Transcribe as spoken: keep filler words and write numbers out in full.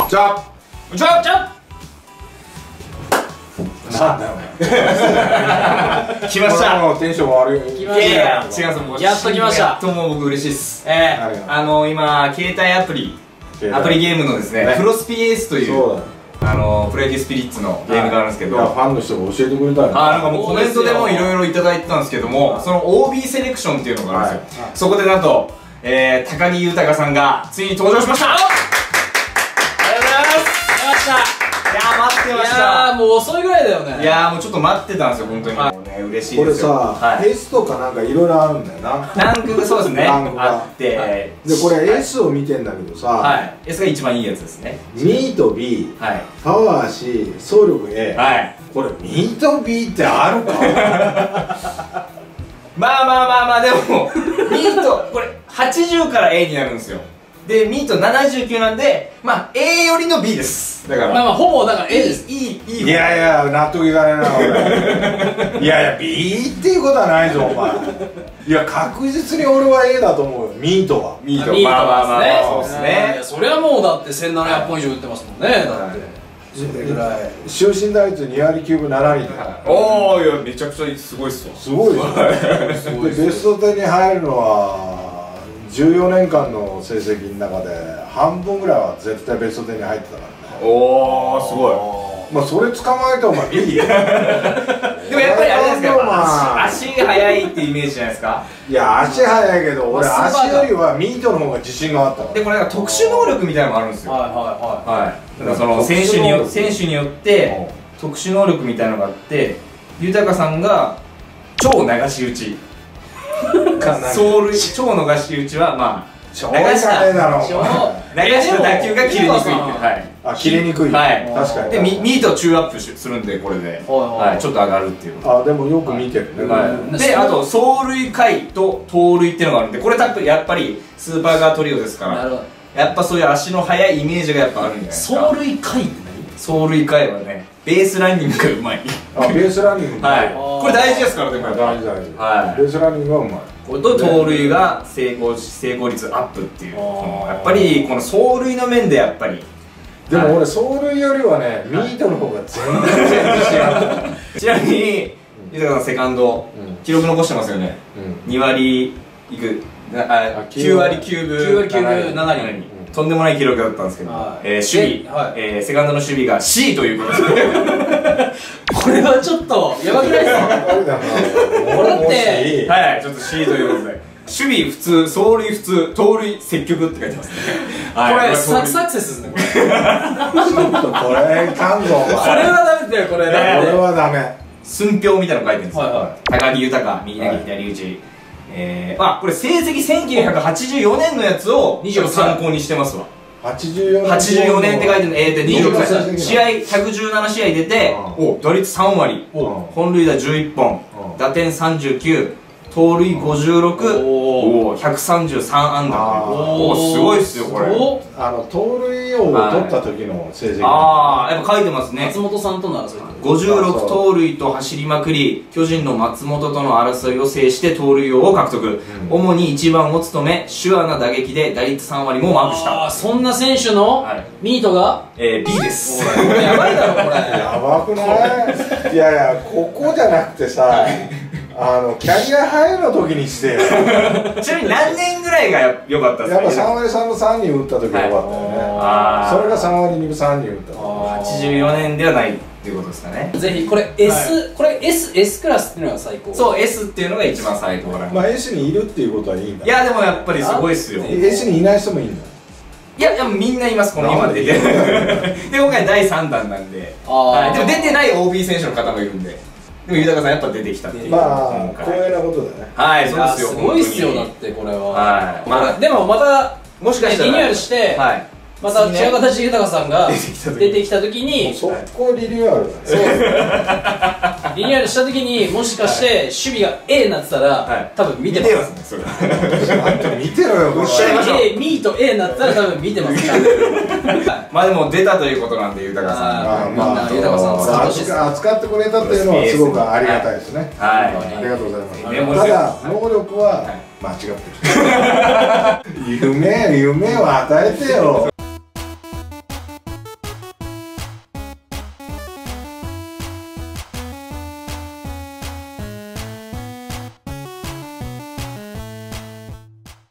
じゃあじゃあじゃあなんだよ来ました。 もうテンション悪い。 いやいや違うんですよ。 やっと来ました。 やっともう僕嬉しいです。ええあの今携帯アプリアプリゲームのですねプロスピエースというあのプロ野球スピリッツのゲームがあるんですけど、 ファンの人が教えてくれたよ。 あなんかもうコメントでもいろいろいただいてたんですけども、その オービー セレクションっていうのがあるんですよ。そこでなんとえ高木豊さんがついに登場しました。ありがとうございます。来ました。いやー待ってました。いやーもう遅いぐらいだよね。 いやーもうちょっと待ってたんですよ本当に。もうね嬉しいですよ。 これさ エス とかなんかいろいろあるんだよな。 ランクがそうですねあって、 でこれ エス を見てんだけどさ、 はい エス が一番いいやつですね。 ミート ビー、 はい、 パワー シー、走力 エー、はい、これミート ビー ってあるかまあまあまあまあでもミートこれはちじゅうから エー になるんですよ。でミートななじゅうきゅうなんでまあ エー よりの ビー です。だからまあまあほぼだから エー です。 いいいいいやいや納得いかないな俺いやいや ビー っていうことはないぞお前。いや確実に俺は エー だと思うよ。ミートはミートまあまあまあそうですね。 いやそれはもうだってせんななひゃっぽん以上打ってますもんね。だってそれぐらい終身打率にわりきゅうぶななりんだ。 おおいやめちゃくちゃすごいっすよ。 すごいよね。ベストじゅうに入るのはじゅうよねんかんの成績の中で半分ぐらいは絶対ベストじゅうに入ってたからね。 おおすごい。 まあそれ捕まえてお前いいよ。でもやっぱりあれですか足が速いってイメージじゃないですか。 いや足速いけど俺足よりはミートの方が自信があったから。 でこれなんか特殊能力みたいなのがあるんですよ。はいはいはいはい。だからその選手によ選手によって特殊能力みたいなのがあって、豊さんが超流し打ち走塁超流し打ちはまあ流した流した打球が切れにくいっていう。はいあ切れにくい。はい確かに。 でミートをチューアップするんでこれではいちょっと上がるっていう。 あでもよく見てるね。 であと走塁回と盗塁っていうのがあるんで、これ多分やっぱりスーパーガートリオですからやっぱそういう足の速いイメージがやっぱあるんじゃないですか。 走塁回って何？走塁回はねベースランニングがうまい。 あベースランニングはいこれ大事ですからね。大事大事。ベースランニングはうまい。 これと盗塁が成功成功率アップっていう、やっぱりこの走塁の面でやっぱり。 でも俺走塁よりはねミートの方が全然自信ある。 ちなみに豊さんセカンド記録残してますよね。にわりいくきゅうわりきゅうぶななりとんでもない記録だったんですけど、守備セカンドの守備が シー ということでこれはちょっとやばくないですか？これだってはいちょっと シー ということで守備普通走塁普通盗塁積極って書いてますね。 これサクサクセスですね。これちょっとこれいかんぞ。これはダメだよこれ。これはダメ。 寸評みたいなの書いてるんですよ。高木豊右投げ左打ち。えー、まあこれ成績せんきゅうひゃくはちじゅうよねんのやつを参考にしてますわ。 はちじゅうよねんはちじゅうよねんって書いてるの。えーでにじゅうろくさい試合ひゃくじゅうななしあい出て打率さんわり本塁打じゅういっぽん打点さんじゅうきゅう盗塁ごじゅうろく、ひゃくさんじゅうさんあんだ。おおすごいっすよこれ。 あの盗塁王を取った時の成績。 ああやっぱ書いてますね。 松本さんとの争い。 ごじゅうろく盗塁と走りまくり巨人の松本との争いを制して盗塁王を獲得。主にいちばんを務め手話な打撃で打率さんわりもマークした。 ああそんな選手のミートがえ ビー です。 これやばいだろこれ。 やばくない？いやいやここじゃなくてさ。あのキャリアハイの時にしてよ。 ちなみに何年ぐらいが良かったですか？ やっぱさんわりさんぶさんにん打った時が良かったよね。それがさんわりにぶさんにん打った。 はちじゅうよねんではないっていうことですかね。 ぜひこれ S これ S S クラスっていうのが最高。 そう S っていうのが一番最高。 まあ S にいるっていうことはいいんだ。 いやでもやっぱりすごいっすよ。 S にいない人もいいんだ。 いや、でもみんないます、この今出てる。で、今回だいさんだんなんで。でも出てない オービー 選手の方もいるんで。でも豊さんやっぱ出てきたっていう。 まあ光栄なことだね。 はい、そうですよ。 すごいっすよだってこれは。 はい。 まあでもまたもしかしたらリニューアルしてまた違う形で豊さんが出てきた時に速攻リニューアルだね。そうリニューアルした時にもしかして守備が A になってたら多分見てますね。 それあんた見てろよ。 守備 A ミート A になったら多分見てます。 まあでも出たということなんで豊さん。 みんな豊さんを使ってほしいです。 扱ってくれたっていうのはすごくありがたいですね。はい。ありがとうございます。ただ能力は間違ってる。夢夢を与えてよ。